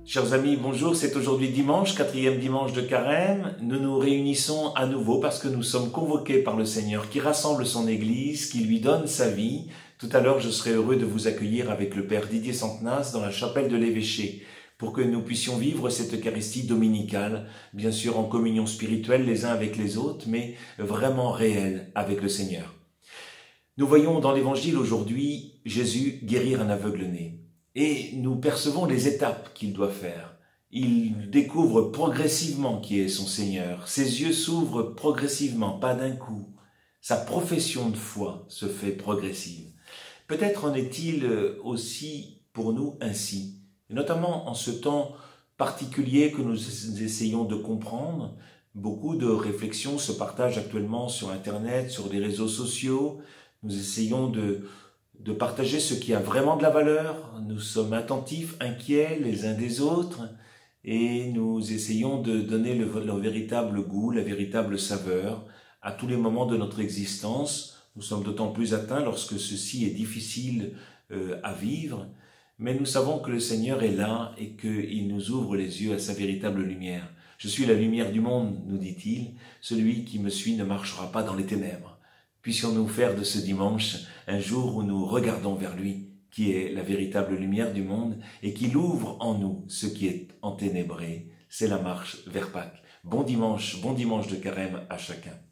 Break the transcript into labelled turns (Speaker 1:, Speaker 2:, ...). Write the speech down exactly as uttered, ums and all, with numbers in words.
Speaker 1: Chers amis, bonjour, c'est aujourd'hui dimanche, quatrième dimanche de Carême. Nous nous réunissons à nouveau parce que nous sommes convoqués par le Seigneur qui rassemble son Église, qui lui donne sa vie. Tout à l'heure, je serai heureux de vous accueillir avec le Père Didier Santenas dans la chapelle de l'Évêché pour que nous puissions vivre cette Eucharistie dominicale, bien sûr en communion spirituelle les uns avec les autres, mais vraiment réelle avec le Seigneur. Nous voyons dans l'Évangile aujourd'hui Jésus guérir un aveugle-né. Et nous percevons les étapes qu'il doit faire. Il découvre progressivement qui est son Seigneur. Ses yeux s'ouvrent progressivement, pas d'un coup. Sa profession de foi se fait progressive. Peut-être en est-il aussi pour nous ainsi, et notamment en ce temps particulier que nous essayons de comprendre. Beaucoup de réflexions se partagent actuellement sur Internet, sur les réseaux sociaux. Nous essayons de de partager ce qui a vraiment de la valeur. Nous sommes attentifs, inquiets les uns des autres et nous essayons de donner le, le véritable goût, la véritable saveur à tous les moments de notre existence. Nous sommes d'autant plus atteints lorsque ceci est difficile euh, à vivre, mais nous savons que le Seigneur est là et qu'il nous ouvre les yeux à sa véritable lumière. « Je suis la lumière du monde », nous dit-il, « celui qui me suit ne marchera pas dans les ténèbres ». Puissions-nous faire de ce dimanche un jour où nous regardons vers lui, qui est la véritable lumière du monde et qui l'ouvre en nous ce qui est enténébré. C'est la marche vers Pâques. Bon dimanche, bon dimanche de Carême à chacun.